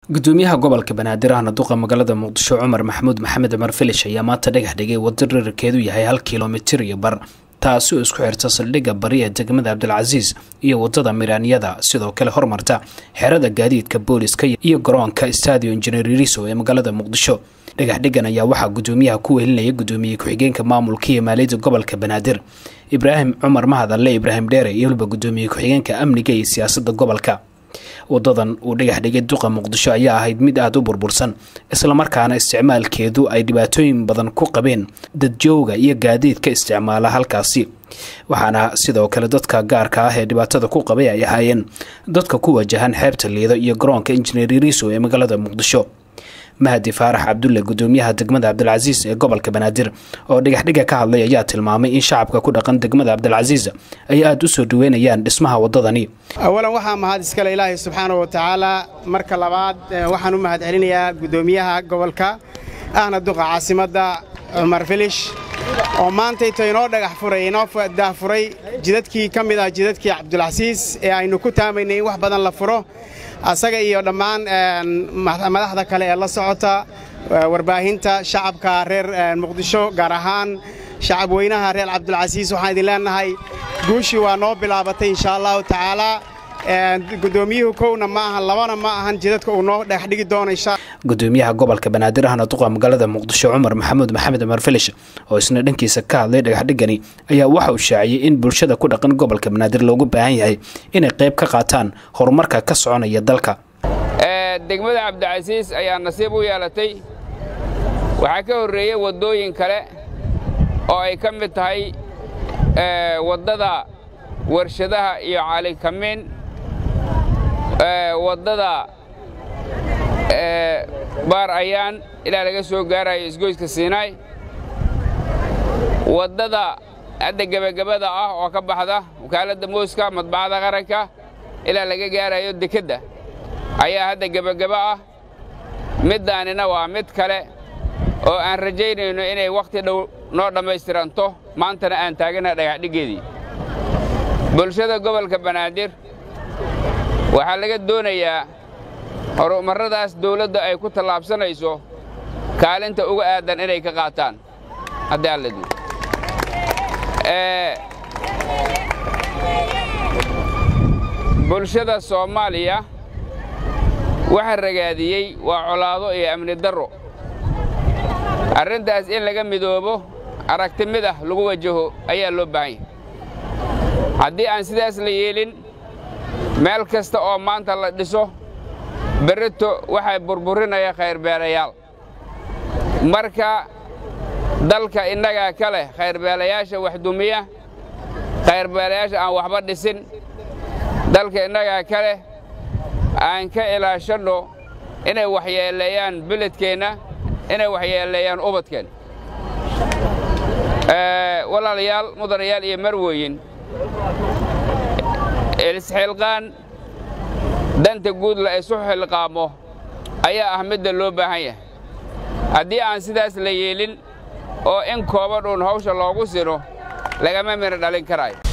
gudoomiyaha gobolka Banaadir ahna duqa magaalada Muqdisho Cumar Maxamuud Maxamed Umar Filish ayaa maanta dhagax dhigay waddo dhererkeedu yahay 1 kiiloomitir iyo bar taasoo isku xirta saldhigga bari ee degmada Cabdilcasiis iyo wadada Miraaniyada sidoo kale hormarta xerada gaadiidka booliska iyo garoonka Stadium Engineer Riso ee magaalada Muqdisho. dhagax dhigan ayaa waxa gudoomiyaha ku welinaya gudoomiye ku-xigeenka maamulka iyo maaliyadda gobolka Banaadir Ibrahim Cumar Mahadalle Ibrahim Dheere iyo gudoomiye ku-xigeenka amniga iyo siyaasadda gobolka. wadadan uu dhagax dhigay duqa Muqdisho ayaa ahayd mid aad u burbursan isla markaana isticmaalkeedu ay dhibaatooyin badan ku qabeen dadjooga iyo gaadiidka isticmaala halkaasi waxaana sidoo kale dadka gaarka ah ee dhibaatada ku qabay ay ahaayeen dadka ku wajahan xeebta Liido iyo garoonka Engineer Riso ee magaalada Muqdisho. Mahdi Faarax Abdulle gudoomiyaha degmada Cabdilcasiis ee gobolka Banaadir oo dhagax dhiga ka hadlay ayaa tilmaamay in shacabka ku dhaqan degmada Cabdilcasiis ay aad u soo dhaweynayaan dhismaha wadadani. awalan waxa mahad iska leh Ilaahay subhanahu wa ta'ala marka labaad waxaan u mahad celinayaa gudoomiyaha gobolka ahna duqa caasimadda Umar Filish oo maanta inoo dhagax furay inoo furay jidadkii kamid ah jidadkii Cabdilcasiis ee aynu ku taameynay wax badan la furo asaga iyo dhammaan madaxda kale ee la socota warbaahinta shacabka reer Muqdisho gaar ahaan shacab weynaha reer Cabdilcasiis waxaan idin leenahay guushi waa noo bilaabatay insha Allah ta'ala gudoomiyuhu koowna ma ahan labana ma ahan jidadka uu noo dhagax dhigi doono insha gudoomiyaha gobolka Banaadir ahna duqa magaalada Muqdisho Cumar Maxamuud Maxamed Umar Filish oo isna dhankiisa ka hadlay dhagax dhigani ayaa waxa uu shaaciyay in bulshada ku dhaqan gobolka Banaadir loogu baahan yahay inay qayb ka qaataan horumarka ka soconaya dalka. degmada Cabdilcasiis ayaa nasiib u yeelatay waxa ka horeeyay wadooyin kale oo ay ka mid tahay wadada warshadaha iyo Cali Kamin wadada baar ayaan ilaa laga soo gaarayo isgoyska Siinay wadada hadda gabagabada ah oo ka baxda wakaalada mooska madbacada qaranka ilaa laga gaarayo dekada ayaa hadda gabagaba ah midaanina waa mid kale oo aan rajaynayno inay waqti dhow noo dhameystiranto maantana aan taagana dhagax dhigeedii bulshada gobolka Banaadir waxa laga doonayaa horumaradaas dawladda ay ku talaabsanayso kaalinta uga aadan inay ka qaataan hadda alladu bulshada Soomaaliya waxa ragaadiyay waa colaado iyo amni darro arrintaas in laga midoobo aragti mid ah lagu wajaho ayaa loo baahan yahay haddii aan sidaas la yeelin meel kasta oo maanta la dhiso berito waxay burburinaya khayr beelayaal marka dalka inaga kale khayr beelayaasha wax dumiya khayr beelayaasha aan waxba dhisin dalka inaga kale aan ka ilaashano inay waxyeeleeyaan biladkeena inay waxyeeleeyaan ubadkeena walaalayaal mudanayaal iyo marwooyin isxilqaan danta guud la isu xilqaamo ayaa ah mid loo baahan yahay haddii aan sidaas la yeelin oo in kooban hawsha loogu siro lagama miro dhalin karayo.